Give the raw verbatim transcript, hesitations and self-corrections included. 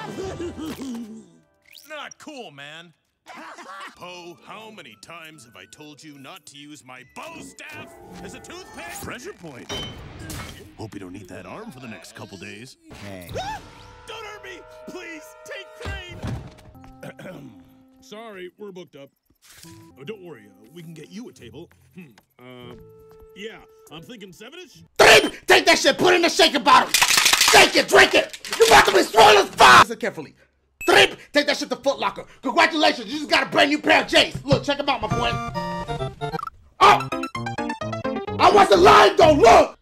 Not cool, man. Poe, how many times have I told you not to use my bow staff as a toothpick? Pressure point. Hope you don't need that arm for the next couple days. Hey. Ah! Don't hurt me! Please, take Crane! Sorry, we're booked up. Oh, don't worry, uh, we can get you a table. Hmm, uh, yeah, I'm thinking seven-ish? Take that shit, put it in the shaker bottle! Shake it, drink it! You about to be swollen as fuck! Listen carefully. Trip, take that shit to Foot Locker. Congratulations, you just got a brand new pair of J's. Look, check them out, my boy. Oh! I wasn't lying though, look!